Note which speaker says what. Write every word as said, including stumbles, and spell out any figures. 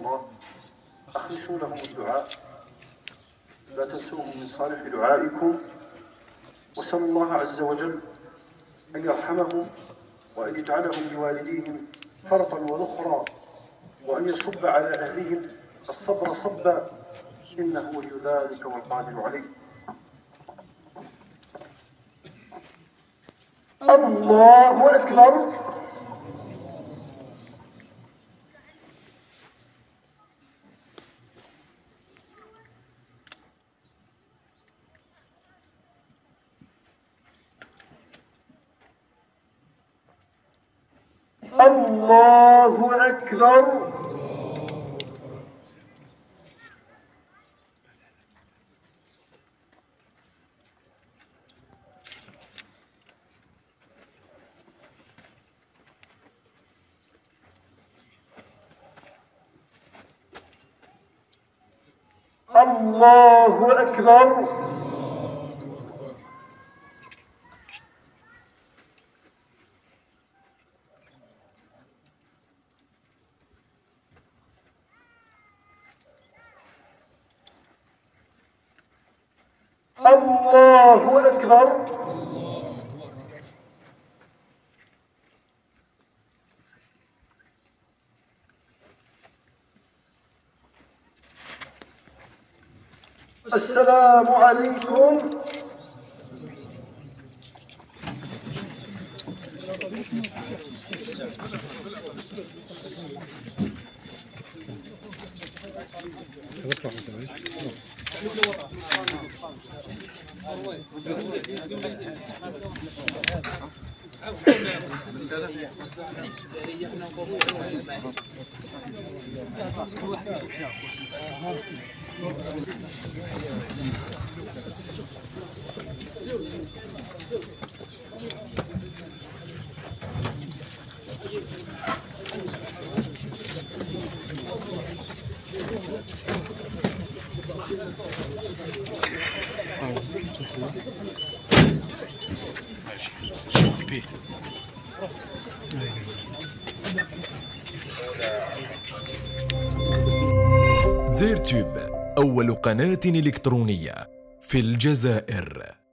Speaker 1: الله أخلصوا لهم الدعاء، لا تنسوهم من صالح دعائكم، واسألوا الله عز وجل أن يرحمهم وأن يجعلهم لوالديهم فرطا ونخرا، وأن يصب على أهلهم الصبر صبا، إنه ولي ذلك والقادر عليه. الله أكبر. الله أكبر. الله أكبر. الله أكبر. السلام عليكم.
Speaker 2: زيرتيوب، أول قناة إلكترونية في الجزائر.